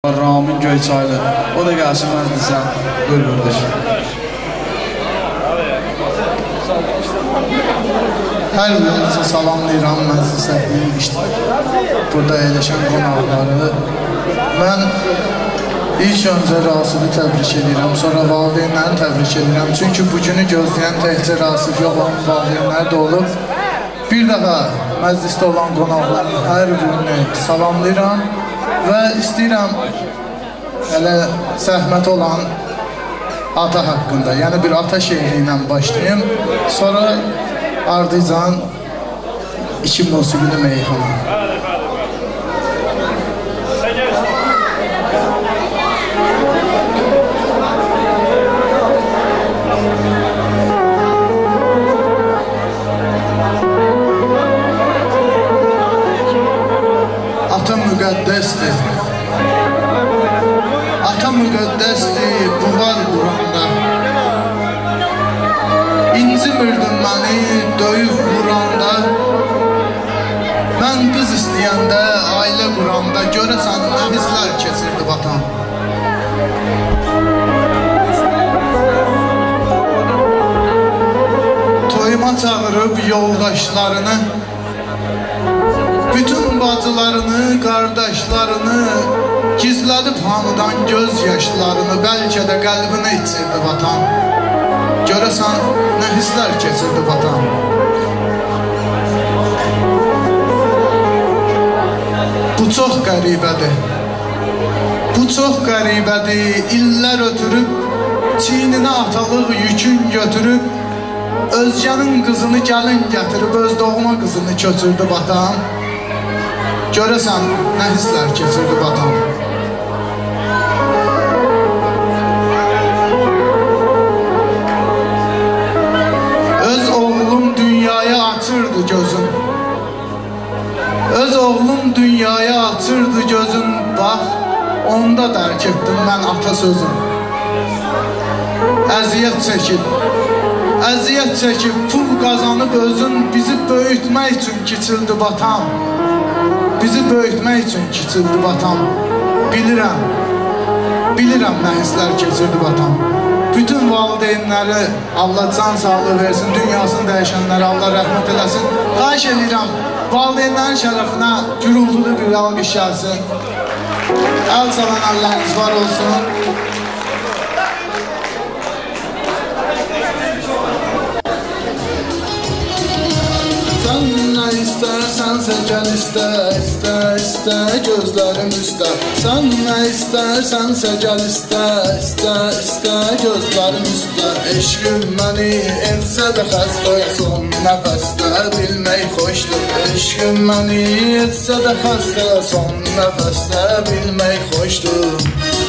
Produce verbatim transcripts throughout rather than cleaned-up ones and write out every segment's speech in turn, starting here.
Ramin Göyçaylı, o da gəlsin məclisə. Buyur qardaş. Hər birinizə salamlayıram məclisə, burada əyləşən qonaqları. Mən ilk öncə Rasibi təbrik edirəm, sonra valideynləri təbrik edirəm. Çünki bugünü gözləyən təkcə Rasib yox, onun valideynləri də olub. Bir dəfə məclisdə olan qonaqların hər birini salamlayıram. Və istəyirəm hələ zəhmət olan ata haqqında, yəni bir ata şeiri ilə başlayayım. Sonra ardıcan iki musiqili meyxana. Ata müqəddəsdir. Ata müqəddəsdir, bu var Quranda. İncimirdin məni döyüb vuranda. Mən qız istəyəndə, ailə quranda, görəsən nə hisslər keçirdi vatan. Toyuma çağırıb yoldaşlarını, bütün bacılarını, qardaşlarını, gizlədib hamıdan göz yaşlarını, bəlkə də qəlbini içirdi vatan. Görəsən, nə hisslər keçirdi vatan. Bu çox qəribədir. Bu çox qəribədir. İllər ötürüb, çiyninə atalıq yükün götürüb, özgənin qızını gəlin gətirib, öz doğma qızını köçürdü vatan. Görəsən, nə hisslər keçirdi vatan. Öz oğlum dünyaya açırdı gözüm. Öz oğlum dünyaya açırdı gözüm. Bax, onda dərk etdim mən ata sözüm. Əziyyət çəkib, əziyyət çəkib, pul qazanıb özün bizi böyütmək üçün kiçildi vatan. Bizi böyütmək üçün kiçildi vatan. Bilirəm, bilirəm nə hisslər keçirdi vatan. Bütün valideynləri Allah can sağlığı versin, dünyasını dəyişənləri Allah rəhmət eləsin. Xahiş edirəm, valideynlərin şərəfinə gürültülü bir alqış gəlsin. Əl çalan Allahınız var olsun. Sən nə istərsənsə gəl istə, istə, istə gözlərim üstə. Sən nə istərsənsə gəl istə, istə, istə gözlərim üstə. Eşqim məni etsə də xəstə, son nəfəsdə bilmək xoşdur. Eşqim məni etsə də xəstə, son nəfəsdə bilmək xoşdur.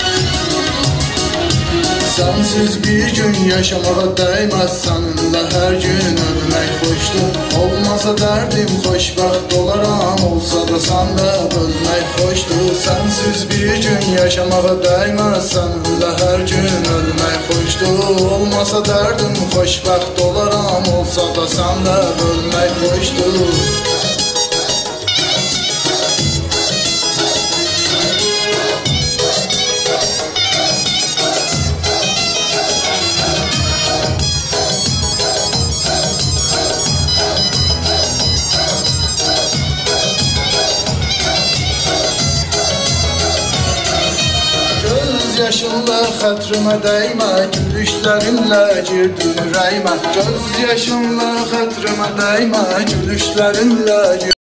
Sənsiz bir gün yaşamağa dəyməz, səninlə hər gün ölmək xoşdur. Olmasa dərdim xoşbəxt olaram, olsa da səndə bölmək xoşdur. Sənsiz bir gün yaşamağa dəyməz, səninlə hər gün ölmək xoşdur. Olmasa dərdim xoşbəxt olaram, olsa da səndə bölmək xoşdur. Yaşınla xətrimə dəymə, gülüşlərinlə girdin ürəyimə. Göz yaşınla xətrimə dəymə, gülüşlərinlə girdin.